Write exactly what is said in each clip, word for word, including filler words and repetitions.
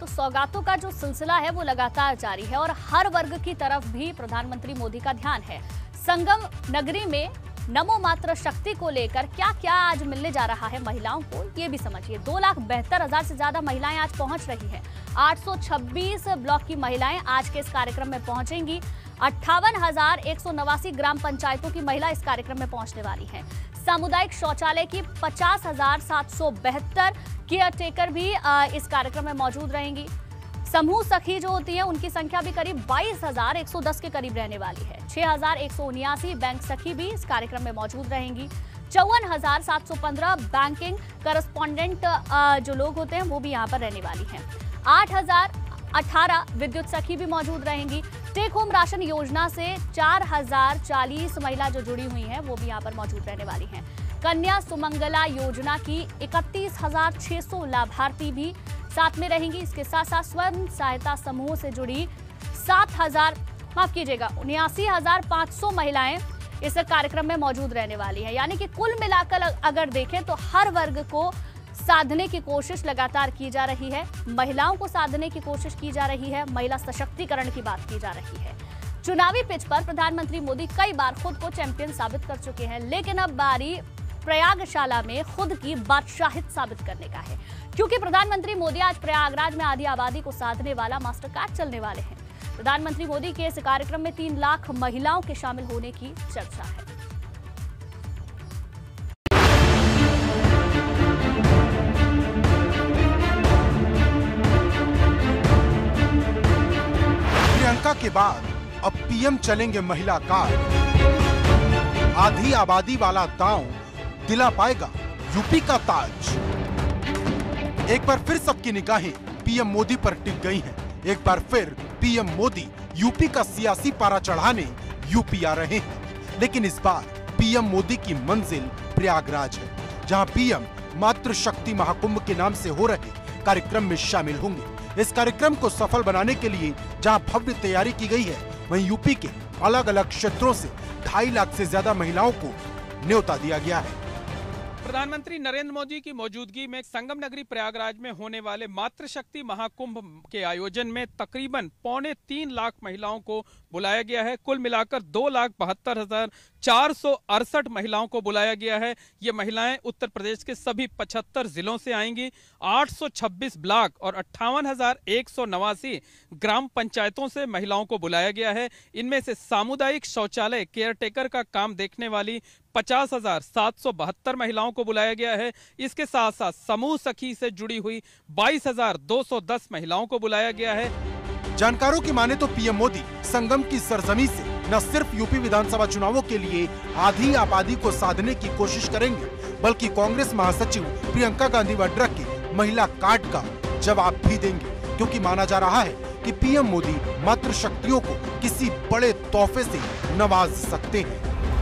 तो सौगातों का जो सिलसिला है वो लगातार जारी है और हर वर्ग की तरफ भी प्रधानमंत्री मोदी का ध्यान है। संगम नगरी में नमो मातृ शक्ति को लेकर क्या क्या आज मिलने जा रहा है महिलाओं को, ये भी समझिए। दो लाख बहत्तर हजार से ज्यादा महिलाएं आज पहुंच रही हैं। आठ सौ छब्बीस ब्लॉक की महिलाएं आज के इस कार्यक्रम में पहुंचेंगी। अट्ठावन हजार एक सौ नवासी ग्राम पंचायतों की महिला इस कार्यक्रम में पहुंचने वाली हैं। सामुदायिक शौचालय की पचास हजार सात सौ बहत्तर केयर टेकर भी इस कार्यक्रम में मौजूद रहेंगी। समूह सखी जो होती है उनकी संख्या भी करीब बाईस हजार एक सौ दस के करीब रहने वाली है। छह हजार एक सौ उन्यासी बैंक सखी भी इस कार्यक्रम में मौजूद रहेंगी। चौवन हजार सात सौ पंद्रह बैंकिंग करस्पॉन्डेंट जो लोग होते हैं वो भी यहाँ पर रहने वाली हैं। आठ हजार अठारह विद्युत सखी भी मौजूद रहेंगी। टेक होम राशन योजना से चार हजार चालीस महिला जो जुड़ी हुई हैं वो भी यहाँ पर मौजूद रहने वाली हैं। कन्या सुमंगला योजना की इकतीस हजार छह सौ लाभार्थी भी साथ में रहेंगी। इसके साथ साथ स्वयं सहायता समूह से जुड़ी सात हजार माफ कीजिएगा उन्यासी हजार पाँच सौ महिलाएं इस कार्यक्रम में मौजूद रहने वाली हैं। यानी कि कुल मिलाकर अगर देखें तो हर वर्ग को साधने की कोशिश लगातार की जा रही है। महिलाओं को साधने की कोशिश की जा रही है। महिला सशक्तिकरण की बात की जा रही है। चुनावी पिच पर प्रधानमंत्री मोदी कई बार खुद को चैंपियन साबित कर चुके हैं, लेकिन अब बारी प्रयागशाला में खुद की बादशाहित साबित करने का है, क्योंकि प्रधानमंत्री मोदी आज प्रयागराज में आधी आबादी को साधने वाला मास्टर कार्ड चलने वाले हैं। प्रधानमंत्री मोदी के इस कार्यक्रम में तीन लाख महिलाओं के शामिल होने की चर्चा है। प्रियंका के बाद अब पीएम चलेंगे महिला कार्ड। आधी आबादी वाला गांव दिला पाएगा यूपी का ताज। एक बार फिर सबकी निगाहें पीएम मोदी पर टिक गई हैं। एक बार फिर पीएम मोदी यूपी का सियासी पारा चढ़ाने यूपी आ रहे हैं, लेकिन इस बार पीएम मोदी की मंजिल प्रयागराज है, जहां पीएम मातृशक्ति महाकुंभ के नाम से हो रहे कार्यक्रम में शामिल होंगे। इस कार्यक्रम को सफल बनाने के लिए जहां भव्य तैयारी की गई है, वहीं यूपी के अलग अलग क्षेत्रों से ढाई लाख से ज्यादा महिलाओं को न्योता दिया गया है। प्रधानमंत्री नरेंद्र मोदी की मौजूदगी में संगम नगरी प्रयागराज में होने वाले मातृशक्ति महाकुंभ के आयोजन में तकरीबन पौने तीन लाख महिलाओं को बुलाया गया है। कुल मिलाकर दो लाख बहत्तर हजार चार सौ अड़सठ महिलाओं को बुलाया गया है। ये महिलाएं उत्तर प्रदेश के सभी पचहत्तर जिलों से आएंगी। आठ सौ छब्बीस ब्लॉक और अट्ठावन हजार एक सौ नवासी ग्राम पंचायतों से महिलाओं को बुलाया गया है। इनमें से सामुदायिक शौचालय केयर टेकर का काम देखने वाली पचास हजार सात सौ बहत्तर महिलाओं को बुलाया गया है। इसके साथ साथ समूह सखी से जुड़ी हुई बाईस हजार दो सौ दस महिलाओं को बुलाया गया है। जानकारों की माने तो पीएम मोदी संगम की सरजमी से न सिर्फ यूपी विधानसभा चुनावों के लिए आधी आबादी को साधने की कोशिश करेंगे, बल्कि कांग्रेस महासचिव प्रियंका गांधी वाड्रा के महिला कार्ड का जवाब भी देंगे, क्योंकि माना जा रहा है कि पीएम मोदी मातृशक्तियों को किसी बड़े तोहफे से नवाज सकते हैं।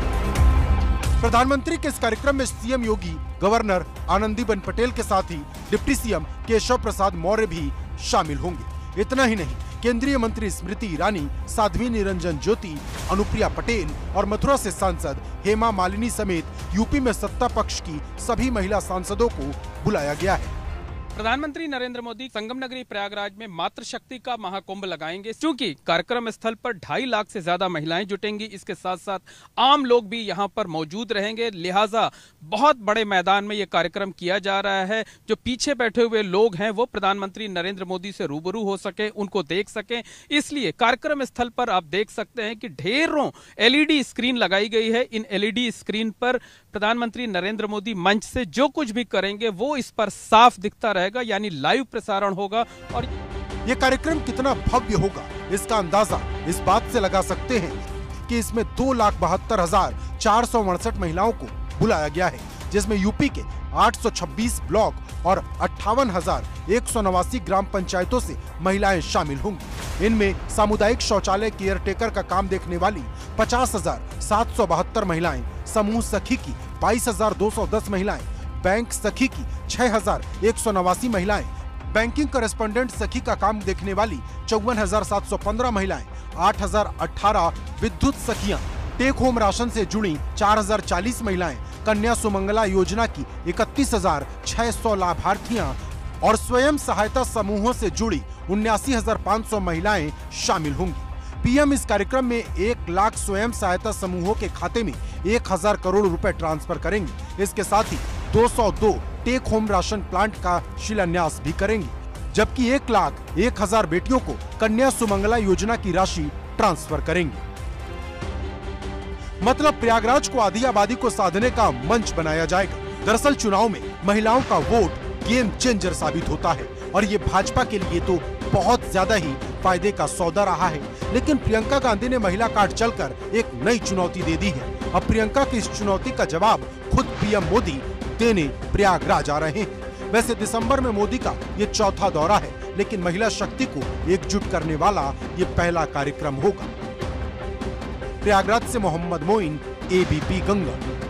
प्रधानमंत्री के इस कार्यक्रम में सीएम योगी, गवर्नर आनंदीबेन पटेल के साथ ही डिप्टी सीएम केशव प्रसाद मौर्य भी शामिल होंगे। इतना ही नहीं, केंद्रीय मंत्री स्मृति ईरानी, साध्वी निरंजन ज्योति, अनुप्रिया पटेल और मथुरा से सांसद हेमा मालिनी समेत यूपी में सत्ता पक्ष की सभी महिला सांसदों को बुलाया गया है। प्रधानमंत्री नरेंद्र मोदी संगम नगरी प्रयागराज में मातृशक्ति का महाकुंभ लगाएंगे, क्योंकि कार्यक्रम स्थल पर ढाई लाख से ज्यादा महिलाएं जुटेंगी। इसके साथ साथ आम लोग भी यहां पर मौजूद रहेंगे, लिहाजा बहुत बड़े मैदान में यह कार्यक्रम किया जा रहा है। जो पीछे बैठे हुए लोग हैं वो प्रधानमंत्री नरेंद्र मोदी से रूबरू हो सके, उनको देख सकें, इसलिए कार्यक्रम स्थल पर आप देख सकते हैं कि ढेरों एलईडी स्क्रीन लगाई गई है। इन एलईडी स्क्रीन पर प्रधानमंत्री नरेंद्र मोदी मंच से जो कुछ भी करेंगे वो इस पर साफ दिखता रहेगा, यानी लाइव प्रसारण होगा। और ये कार्यक्रम कितना भव्य होगा इसका अंदाजा इस बात से लगा सकते हैं कि इसमें दो लाख बहत्तर हजार चार सौ अड़सठ महिलाओं को बुलाया गया है, जिसमें यूपी के आठ सौ छब्बीस ब्लॉक और अट्ठावन हजार एक सौ नवासी ग्राम पंचायतों से महिलाएं शामिल होंगी। इनमें सामुदायिक शौचालय केयर टेकर का काम देखने वाली पचास हजार सात सौ बहत्तर महिलाएं, समूह सखी की बाईस हजार दो सौ दस महिलाएं, बैंक सखी की छह हजार एक सौ नवासी महिलाएं, बैंकिंग करेस्पॉन्डेंट सखी का काम देखने वाली चौवन हजार सात सौ पंद्रह महिलाएं, आठ हजार अठारह विद्युत सखियां, टेक होम राशन से जुड़ी चार हजार चालीस महिलाएं, कन्या सुमंगला योजना की इकतीस हजार छह सौ लाभार्थियां और स्वयं सहायता समूहों से जुड़ी उन्यासी हजार पाँच सौ महिलाएं शामिल होंगी। पीएम इस कार्यक्रम में एक लाख स्वयं सहायता समूहों के खाते में एक हजार करोड़ रुपए ट्रांसफर करेंगे। इसके साथ ही दो सौ दो टेक होम राशन प्लांट का शिलान्यास भी करेंगी, जबकि एक लाख एक हजार बेटियों को कन्या सुमंगला योजना की राशि ट्रांसफर करेंगे। मतलब प्रयागराज को आधी आबादी को साधने का मंच बनाया जाएगा। दरअसल चुनाव में महिलाओं का वोट गेम चेंजर साबित होता है और ये भाजपा के लिए तो बहुत ज्यादा ही फायदे का सौदा रहा है। लेकिन प्रियंका गांधी ने महिला कार्ड चलकर एक नई चुनौती दे दी है। अब प्रियंका की इस चुनौती का जवाब खुद पीएम मोदी देने प्रयागराज आ रहे हैं। वैसे दिसंबर में मोदी का ये चौथा दौरा है, लेकिन महिला शक्ति को एकजुट करने वाला ये पहला कार्यक्रम होगा। प्रयागराज से मोहम्मद मोइन, एबीपी गंगा।